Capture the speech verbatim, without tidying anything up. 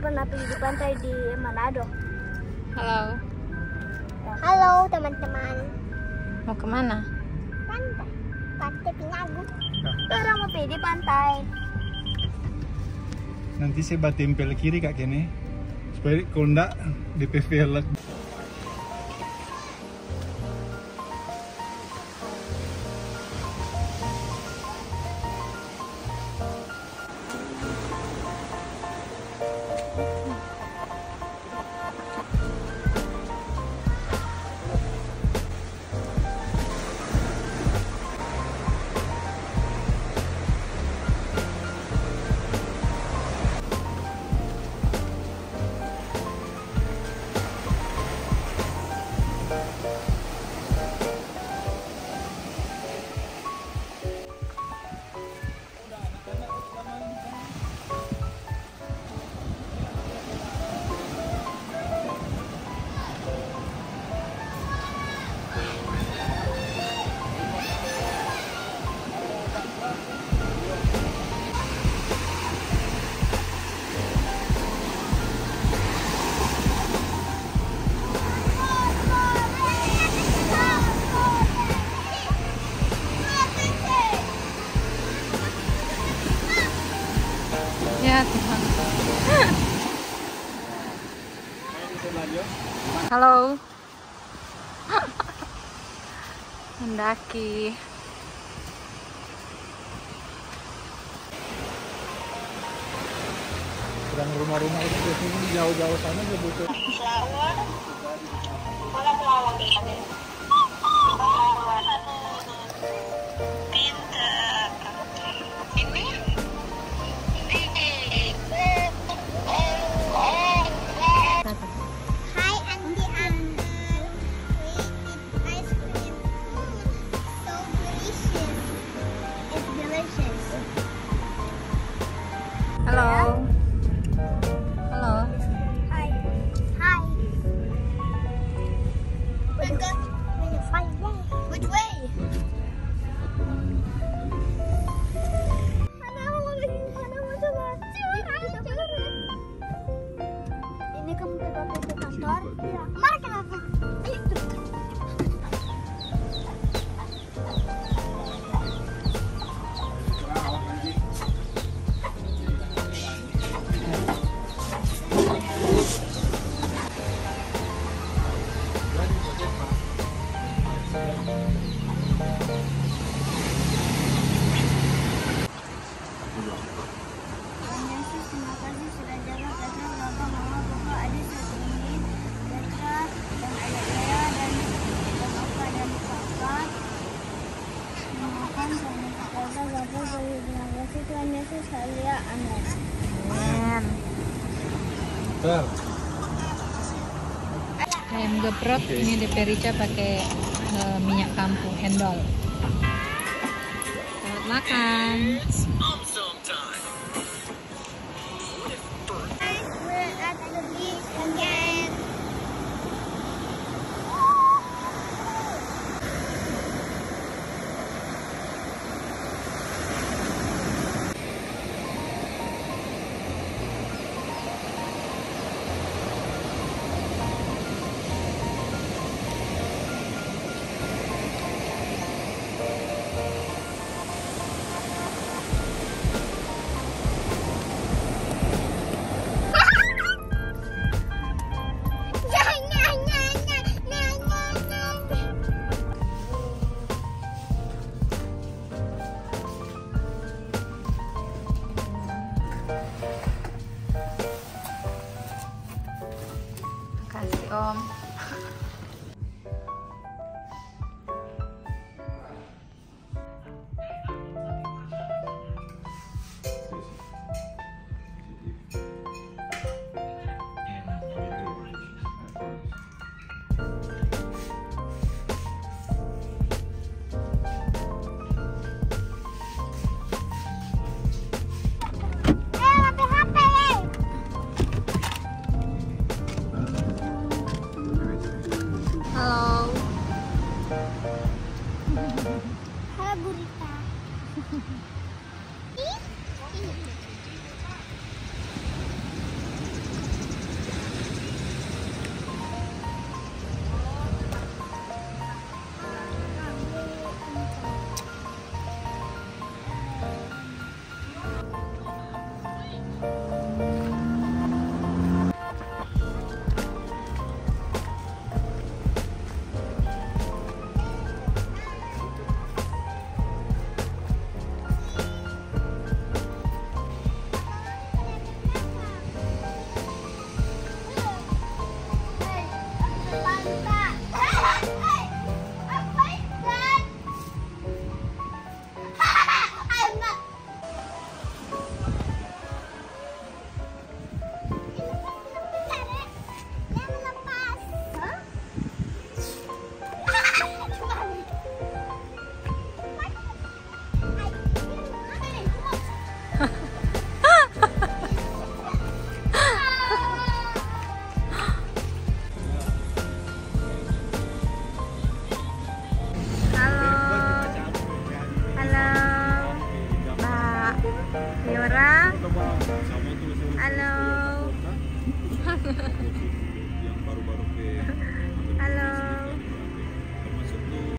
pernah pergi di pantai di Manado. Halo. Halo teman-teman. Mau kemana? Pantai. Pantai Pinago. Orang mau pergi di pantai. Nanti saya buat tempel kiri kak kene. Supaya kalau enggak D P V elek. Ya Tuhan. Halo. Mendaki. Sedang rumah-rumah itu di sini jauh-jauh sana nggak butuh. Flower. Mana flower di sana? Pintar. Ini. Hi Auntie Uncle. We eat ice cream. So delicious. It's delicious. Halo. Halo. Hi. Hi. We've got the fine way. Which way? Ini kamu tetap ke kantor? Iya. Mari kita. Terima kasih sudah jaga Petra, Bapak, Mama, Bapak, adik, setinggi Petra, dan ayah saya, dan dan Opa dan Kakak. Maafkan sama Kakak, Bapak, beri terima kasih Tuhan Yesus, Haleluya, amin. Amin. Ter. Ayam geprek ini di Perica pakai uh, minyak kampung handol. Selamat makan. We're at the beach again. Makasih Om. Halo. Halo Burita. Oke.